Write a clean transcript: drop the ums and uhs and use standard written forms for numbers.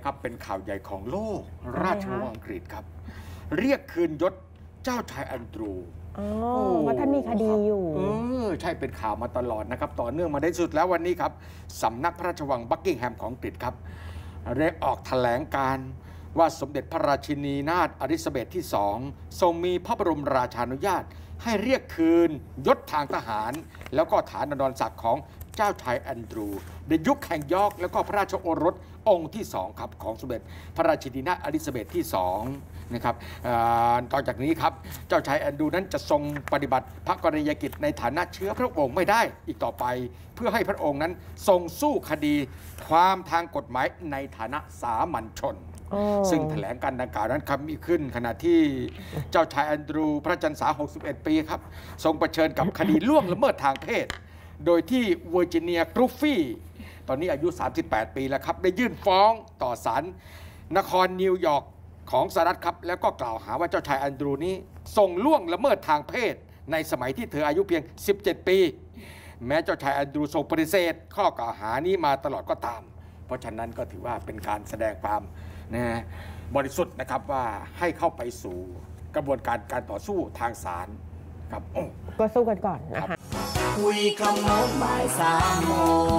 ครับเป็นข่าวใหญ่ของโลกราชวงศ์อังกฤษครับเรียกคืนยศเจ้าชายแอนดรูว์ว่าท่านมีคดีอยู่ใช่เป็นข่าวมาตลอดนะครับต่อเนื่องมาได้สุดแล้ววันนี้ครับสำนักพระราชวังบักกิงแฮมของอังกฤษครับได้ออกแถลงการว่าสมเด็จพระราชินีนาถอลิซาเบธที่2ทรงมีพระบรมราชานุญาตให้เรียกคืนยศทางทหารแล้วก็ฐานนรศักดิ์ของเจ้าชายแอนดรูว์ในยุคแห่งยอร์กแล้วก็พระราชโอรสองค์ที่2ครับของสมเด็จพระราชินีนาถอลิซาเบธที่2นะครับต่อจากนี้ครับเจ้าชายแอนดรูว์นั้นจะทรงปฏิบัติพระกรณียกิจในฐานะเชื้อพระองค์ไม่ได้อีกต่อไปเพื่อให้พระองค์นั้นทรงสู้คดีความทางกฎหมายในฐานะสามัญชนซึ่งแถลงการดังกล่าวนั้นมีขึ้นขณะที่เจ้าชายแอนดรูว์พระจันทร์ษา61 ปีครับทรงเผชิญกับคดีล่วงละเมิดทางเพศโดยที่เวอร์จิเนียกรูฟฟี่ตอนนี้อายุ38 ปีแล้วครับได้ยื่นฟ้องต่อศาลนครนิวยอร์กของสหรัฐครับแล้วก็กล่าวหาว่าเจ้าชายแอนดรูว์นี้ทรงล่วงละเมิดทางเพศในสมัยที่เธออายุเพียง17 ปีแม้เจ้าชายแอนดรูว์ทรงปฏิเสธข้อกล่าวหานี้มาตลอดก็ตามเพราะฉะนั้นก็ถือว่าเป็นการแสดงความบริสุทธิ์นะครับว่าให้เข้าไปสู่กระบวนการต่อสู้ทางศาลครับก็สู้กันก่อนนะคะคุยขโมงบ่าย3 โมง